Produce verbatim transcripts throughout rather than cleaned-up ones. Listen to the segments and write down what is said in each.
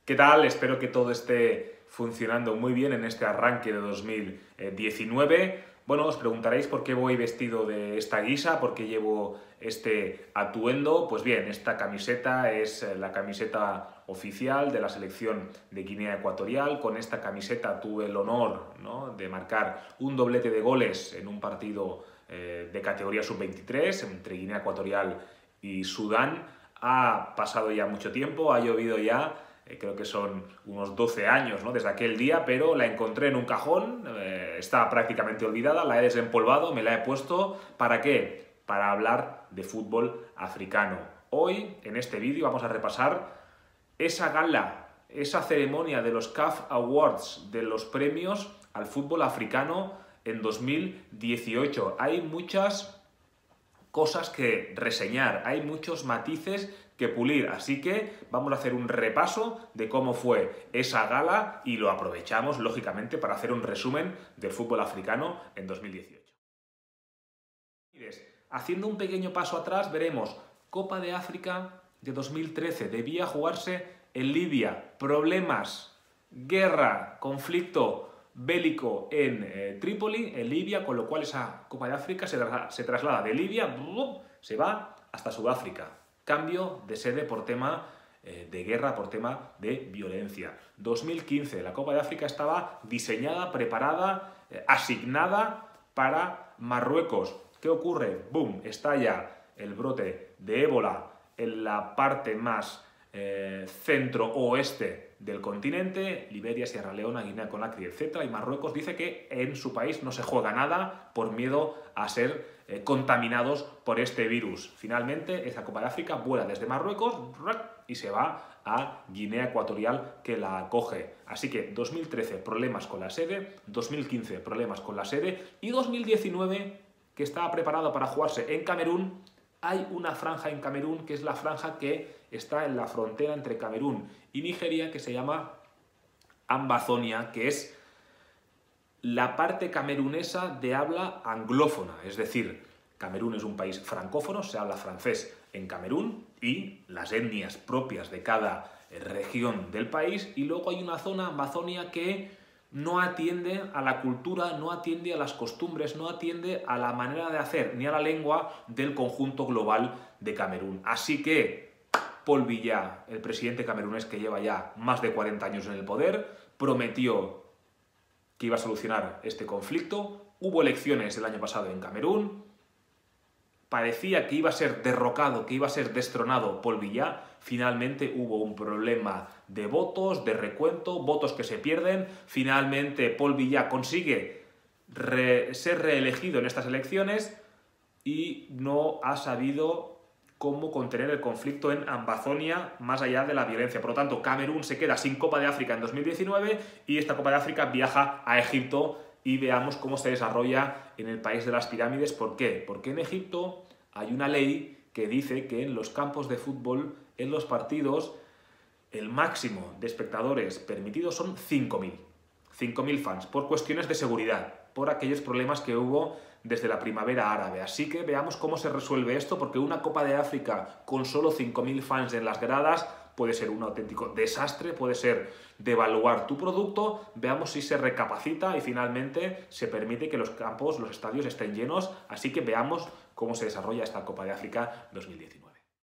¿Qué tal? Espero que todo esté funcionando muy bien en este arranque de dos mil diecinueve. Bueno, os preguntaréis por qué voy vestido de esta guisa, por qué llevo este atuendo. Pues bien, esta camiseta es la camiseta oficial de la selección de Guinea Ecuatorial. Con esta camiseta tuve el honor, ¿no?, de marcar un doblete de goles en un partido eh, de categoría sub veintitrés entre Guinea Ecuatorial y Sudán. Ha pasado ya mucho tiempo, ha llovido ya. Eh, creo que son unos doce años, ¿no?, desde aquel día, pero la encontré en un cajón, eh, está prácticamente olvidada, la he desempolvado, me la he puesto. ¿Para qué? Para hablar de fútbol africano. Hoy, en este vídeo, vamos a repasar esa gala, esa ceremonia de los C A F Awards, de los premios al fútbol africano en dos mil dieciocho. Hay muchas cosas que reseñar, hay muchos matices que pulir, así que vamos a hacer un repaso de cómo fue esa gala y lo aprovechamos, lógicamente, para hacer un resumen del fútbol africano en dos mil dieciocho. Haciendo un pequeño paso atrás, veremos Copa de África de dos mil trece, debía jugarse en Libia, problemas, guerra, conflicto bélico en eh, Trípoli, en Libia, con lo cual esa Copa de África se, tra se traslada de Libia, se va hasta Sudáfrica. Cambio de sede por tema eh, de guerra, por tema de violencia. dos mil quince, la Copa de África estaba diseñada, preparada, eh, asignada para Marruecos. ¿Qué ocurre? ¡Bum! Estalla el brote de ébola en la parte más eh, centro-oeste del continente, Liberia, Sierra Leona, Guinea-Conakry, etcétera, y Marruecos dice que en su país no se juega nada por miedo a ser eh, contaminados por este virus. Finalmente, esa Copa de África vuela desde Marruecos y se va a Guinea Ecuatorial, que la acoge. Así que dos mil trece, problemas con la sede, dos mil quince, problemas con la sede, y dos mil diecinueve, que estaba preparado para jugarse en Camerún. Hay una franja en Camerún, que es la franja que está en la frontera entre Camerún y Nigeria, que se llama Ambazonia, que es la parte camerunesa de habla anglófona. Es decir, Camerún es un país francófono, se habla francés en Camerún, y las etnias propias de cada región del país. Y luego hay una zona, Ambazonia, que no atiende a la cultura, no atiende a las costumbres, no atiende a la manera de hacer ni a la lengua del conjunto global de Camerún. Así que Paul Biya, el presidente camerunés que lleva ya más de cuarenta años en el poder, prometió que iba a solucionar este conflicto. Hubo elecciones el año pasado en Camerún. Parecía que iba a ser derrocado, que iba a ser destronado Paul Biya. Finalmente hubo un problema de votos, de recuento, votos que se pierden. Finalmente Paul Biya consigue re ser reelegido en estas elecciones y no ha sabido cómo contener el conflicto en Ambazonia más allá de la violencia. Por lo tanto, Camerún se queda sin Copa de África en dos mil diecinueve y esta Copa de África viaja a Egipto. Y veamos cómo se desarrolla en el país de las pirámides. ¿Por qué? Porque en Egipto hay una ley que dice que en los campos de fútbol, en los partidos, el máximo de espectadores permitidos son cinco mil. cinco mil fans, por cuestiones de seguridad, por aquellos problemas que hubo desde la primavera árabe. Así que veamos cómo se resuelve esto, porque una Copa de África con solo cinco mil fans en las gradas puede ser un auténtico desastre, puede ser devaluar tu producto. Veamos si se recapacita y finalmente se permite que los campos, los estadios estén llenos. Así que veamos cómo se desarrolla esta Copa de África dos mil diecinueve.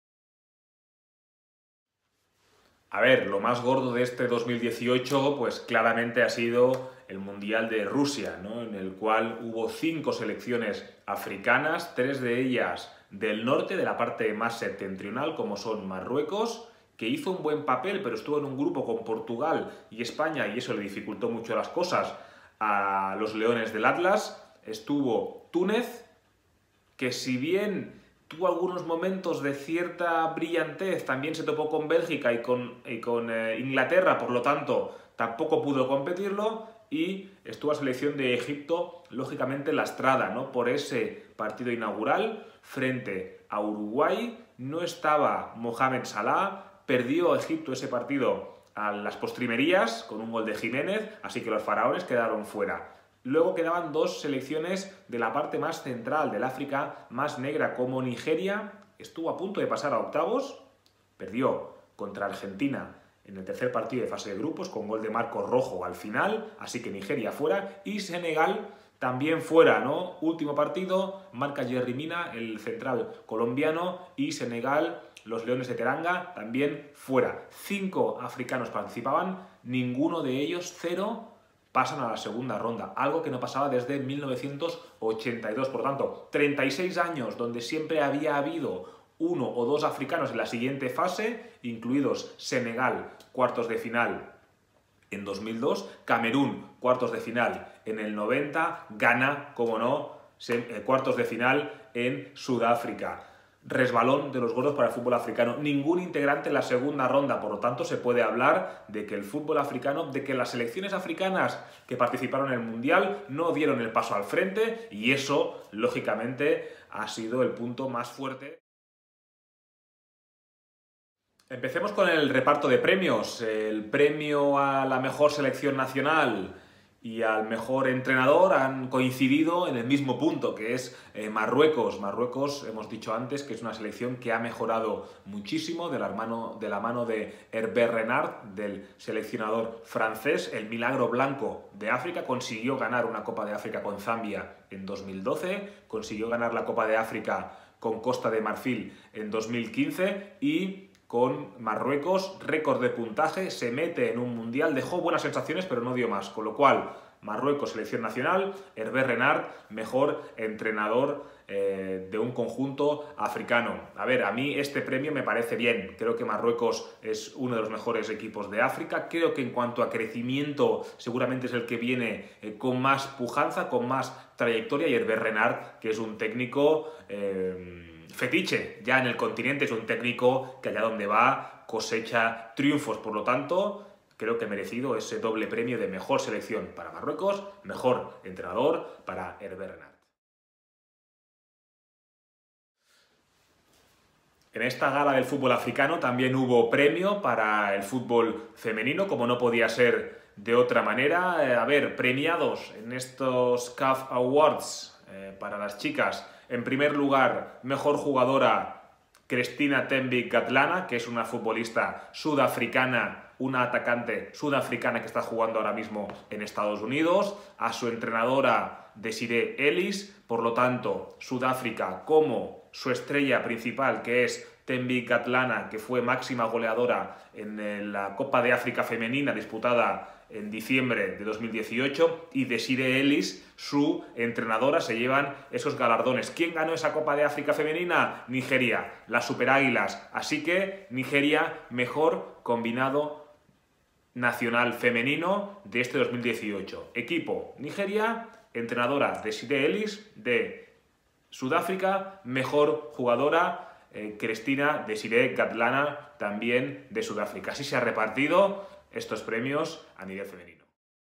A ver, lo más gordo de este dos mil dieciocho, pues claramente ha sido el Mundial de Rusia, ¿no?, en el cual hubo cinco selecciones africanas, tres de ellas del norte, de la parte más septentrional, como son Marruecos, que hizo un buen papel, pero estuvo en un grupo con Portugal y España, y eso le dificultó mucho las cosas a los Leones del Atlas. Estuvo Túnez, que si bien tuvo algunos momentos de cierta brillantez, también se topó con Bélgica y con, y con eh, Inglaterra, por lo tanto tampoco pudo competirlo, y estuvo a selección de Egipto, lógicamente lastrada, ¿no?, por ese partido inaugural frente a Uruguay. No estaba Mohamed Salah, perdió Egipto ese partido a las postrimerías con un gol de Jiménez, así que los faraones quedaron fuera. Luego quedaban dos selecciones de la parte más central del África más negra, como Nigeria. Estuvo a punto de pasar a octavos, perdió contra Argentina en el tercer partido de fase de grupos con gol de Marcos Rojo al final, así que Nigeria fuera y Senegal también fuera, ¿no? Último partido, marca Yerry Mina, el central colombiano, y Senegal, los Leones de Teranga, también fuera. Cinco africanos participaban, ninguno de ellos, cero, pasan a la segunda ronda, algo que no pasaba desde mil novecientos ochenta y dos. Por tanto, treinta y seis años donde siempre había habido uno o dos africanos en la siguiente fase, incluidos Senegal, cuartos de final en dos mil dos, Camerún, cuartos de final en el noventa, Ghana, como no, cuartos de final en Sudáfrica. Resbalón de los gordos para el fútbol africano. Ningún integrante en la segunda ronda, por lo tanto se puede hablar de que el fútbol africano, de que las selecciones africanas que participaron en el Mundial no dieron el paso al frente y eso, lógicamente, ha sido el punto más fuerte. Empecemos con el reparto de premios. El premio a la mejor selección nacional y al mejor entrenador han coincidido en el mismo punto, que es eh, Marruecos. Marruecos, hemos dicho antes, que es una selección que ha mejorado muchísimo de la mano de, la mano de Hervé Renard, del seleccionador francés. El milagro blanco de África consiguió ganar una Copa de África con Zambia en dos mil doce, consiguió ganar la Copa de África con Costa de Marfil en dos mil quince y con Marruecos, récord de puntaje, se mete en un mundial, dejó buenas sensaciones pero no dio más, con lo cual Marruecos, selección nacional, Hervé Renard, mejor entrenador eh, de un conjunto africano. A ver, a mí este premio me parece bien, creo que Marruecos es uno de los mejores equipos de África, creo que en cuanto a crecimiento seguramente es el que viene eh, con más pujanza, con más trayectoria, y Hervé Renard, que es un técnico Eh, fetiche ya en el continente, es un técnico que allá donde va cosecha triunfos, por lo tanto creo que merecido ese doble premio de mejor selección para Marruecos, mejor entrenador para Hervé Renard. En esta gala del fútbol africano también hubo premio para el fútbol femenino, como no podía ser de otra manera. A ver, premiados en estos C A F Awards eh, para las chicas. En primer lugar, mejor jugadora Christina Thembik-Gatlana, que es una futbolista sudafricana, una atacante sudafricana que está jugando ahora mismo en Estados Unidos. A su entrenadora Desiree Ellis, por lo tanto, Sudáfrica como su estrella principal, que es Thembik-Gatlana, que fue máxima goleadora en la Copa de África Femenina disputada en diciembre de dos mil dieciocho, y Desiree Ellis, su entrenadora, se llevan esos galardones. ¿Quién ganó esa Copa de África Femenina? Nigeria, las Superáguilas. Así que Nigeria, mejor combinado nacional femenino de este dos mil dieciocho. Equipo Nigeria, entrenadora Desiree Ellis de Sudáfrica, mejor jugadora eh, Christina Thembik-Gatlana, también de Sudáfrica. Así se ha repartido estos premios a nivel femenino.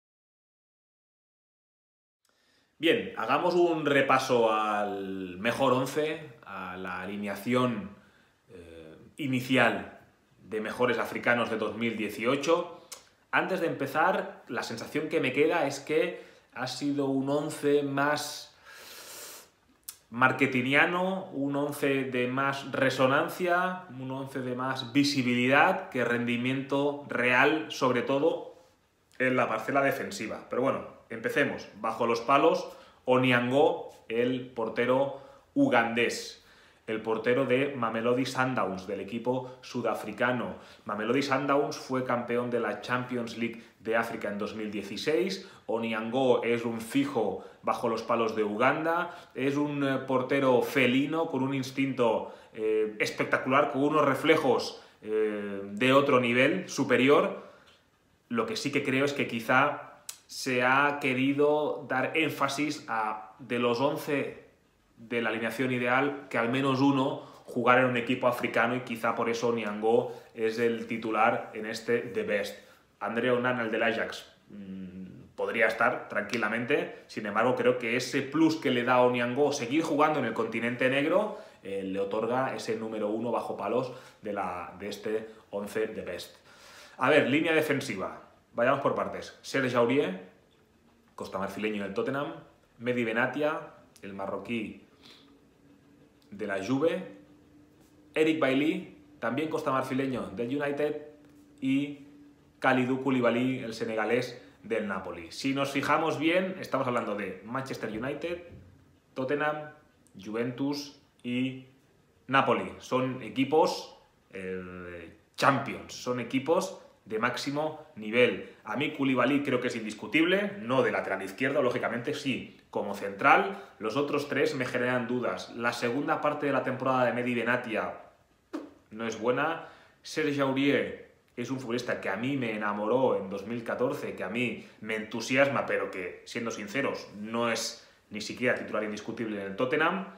Bien, hagamos un repaso al mejor once, a la alineación eh, inicial de mejores africanos de dos mil dieciocho. Antes de empezar, la sensación que me queda es que ha sido un once más marketingiano, un once de más resonancia, un once de más visibilidad que rendimiento real, sobre todo en la parcela defensiva. Pero bueno, empecemos. Bajo los palos, Onyango, el portero ugandés, el portero de Mamelodi Sundowns, del equipo sudafricano. Mamelodi Sundowns fue campeón de la Champions League de África en dos mil dieciséis. Onyango es un fijo bajo los palos de Uganda, es un eh, portero felino con un instinto eh, espectacular, con unos reflejos eh, de otro nivel, superior. Lo que sí que creo es que quizá se ha querido dar énfasis a, de los once de la alineación ideal, que al menos uno jugara en un equipo africano, y quizá por eso Onyango es el titular en este The Best. André Onana, el del Ajax, mmm, podría estar tranquilamente, sin embargo creo que ese plus que le da a Onyango seguir jugando en el continente negro eh, le otorga ese número uno bajo palos de, la, de este once The Best. A ver, línea defensiva, vayamos por partes. Serge Aurier, costamarfileño del Tottenham, Mehdi Benatia, el marroquí de la Juve, Eric Bailly, también costamarfileño del United, y Kalidou Koulibaly, el senegalés del Napoli. Si nos fijamos bien, estamos hablando de Manchester United, Tottenham, Juventus y Napoli. Son equipos eh, Champions, son equipos de máximo nivel. A mí Koulibaly creo que es indiscutible, no de lateral izquierdo, lógicamente sí, como central. Los otros tres me generan dudas. La segunda parte de la temporada de Mehdi Benatia no es buena. Serge Aurier es un futbolista que a mí me enamoró en dos mil catorce, que a mí me entusiasma, pero que, siendo sinceros, no es ni siquiera titular indiscutible en el Tottenham.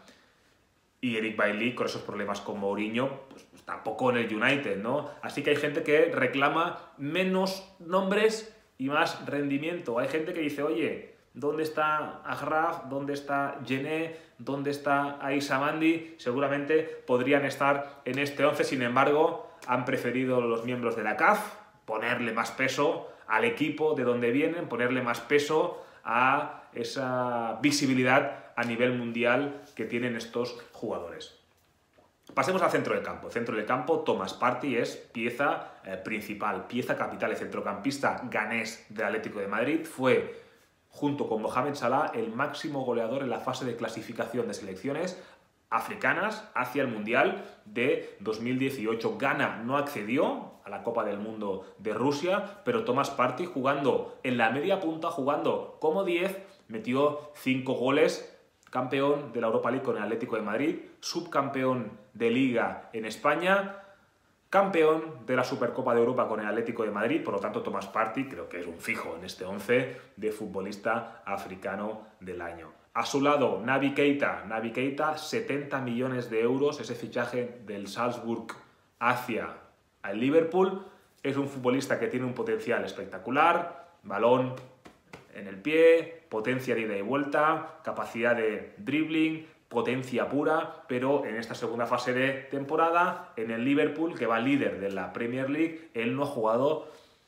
Y Eric Bailly, con esos problemas con Mourinho, pues, pues tampoco en el United, ¿no? Así que hay gente que reclama menos nombres y más rendimiento. Hay gente que dice, oye, ¿dónde está Achraf? ¿Dónde está Gené? ¿Dónde está Aissa Mandi? Seguramente podrían estar en este once, sin embargo, han preferido los miembros de la C A F ponerle más peso al equipo de donde vienen, ponerle más peso a esa visibilidad a nivel mundial que tienen estos jugadores. Pasemos al centro del campo. Centro del campo, Thomas Partey es pieza eh, principal, pieza capital. El centrocampista ganés del Atlético de Madrid fue, junto con Mohamed Salah, el máximo goleador en la fase de clasificación de selecciones africanas hacia el Mundial de dos mil dieciocho. Ghana no accedió a la Copa del Mundo de Rusia, pero Thomas Partey, jugando en la media punta, jugando como diez, metió cinco goles. Campeón de la Europa League con el Atlético de Madrid, subcampeón de Liga en España, campeón de la Supercopa de Europa con el Atlético de Madrid. Por lo tanto, Thomas Partey creo que es un fijo en este once de futbolista africano del año. A su lado, Naby Keita. Naby Keita, setenta millones de euros, ese fichaje del Salzburg hacia el Liverpool. Es un futbolista que tiene un potencial espectacular, balón en el pie, potencia de ida y vuelta, capacidad de dribbling, potencia pura, pero en esta segunda fase de temporada, en el Liverpool, que va líder de la Premier League, él no ha jugado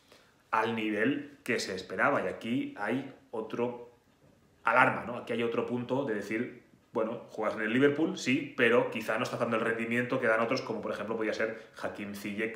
al nivel que se esperaba. Y aquí hay otro alarma, ¿no? Aquí hay otro punto de decir, bueno, juegas en el Liverpool, sí, pero quizá no está dando el rendimiento que dan otros, como por ejemplo podría ser Hakim Ziyech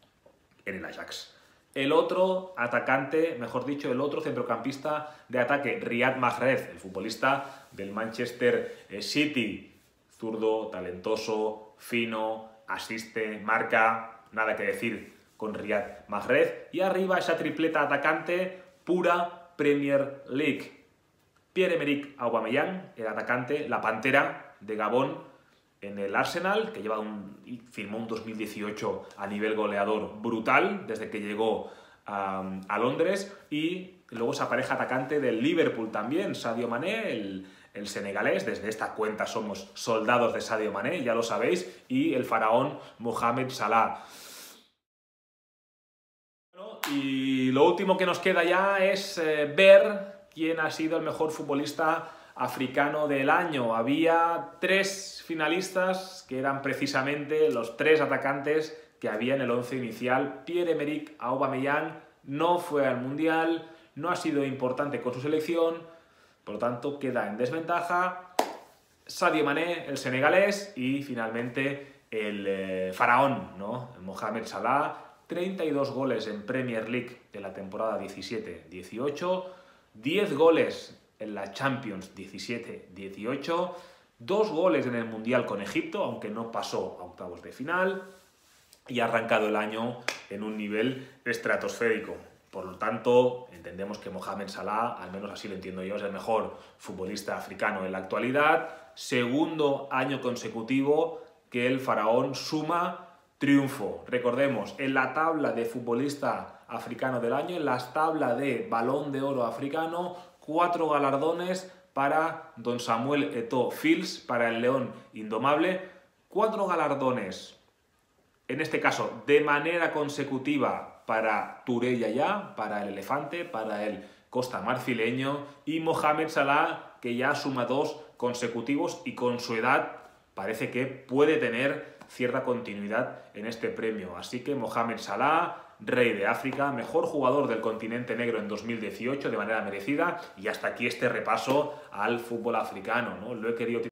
en el Ajax. El otro atacante, mejor dicho, el otro centrocampista de ataque, Riyad Mahrez, el futbolista del Manchester City. Zurdo, talentoso, fino, asiste, marca, nada que decir con Riyad Mahrez. Y arriba esa tripleta atacante pura Premier League. Pierre-Emerick Aubameyang, el atacante, la pantera de Gabón en el Arsenal, que lleva un, firmó un dos mil dieciocho a nivel goleador brutal desde que llegó a, a Londres. Y luego esa pareja atacante del Liverpool también, Sadio Mané, el, el senegalés. Desde esta cuenta somos soldados de Sadio Mané, ya lo sabéis, y el faraón Mohamed Salah. Y lo último que nos queda ya es eh, ver quién ha sido el mejor futbolista africano del año. Había tres finalistas que eran precisamente los tres atacantes que había en el once inicial. Pierre-Emerick Aubameyang no fue al Mundial, no ha sido importante con su selección, por lo tanto queda en desventaja. Sadio Mané, el senegalés, y finalmente el eh, faraón, ¿no? Mohamed Salah, treinta y dos goles en Premier League de la temporada diecisiete dieciocho, diez goles en la Champions diecisiete dieciocho, dos goles en el Mundial con Egipto, aunque no pasó a octavos de final, y ha arrancado el año en un nivel estratosférico. Por lo tanto, entendemos que Mohamed Salah, al menos así lo entiendo yo, es el mejor futbolista africano en la actualidad. Segundo año consecutivo que el faraón suma triunfo. Recordemos, en la tabla de futbolista africano del año, en la tabla de Balón de Oro africano, cuatro galardones para don Samuel Eto'o Fils, para el León Indomable. Cuatro galardones, en este caso de manera consecutiva, para Touré Yaya, para el Elefante, para el Costa Marfileño, y Mohamed Salah, que ya suma dos consecutivos y con su edad parece que puede tener cierta continuidad en este premio. Así que Mohamed Salah, rey de África, mejor jugador del continente negro en dos mil dieciocho de manera merecida. Y hasta aquí este repaso al fútbol africano, ¿no? Lo he querido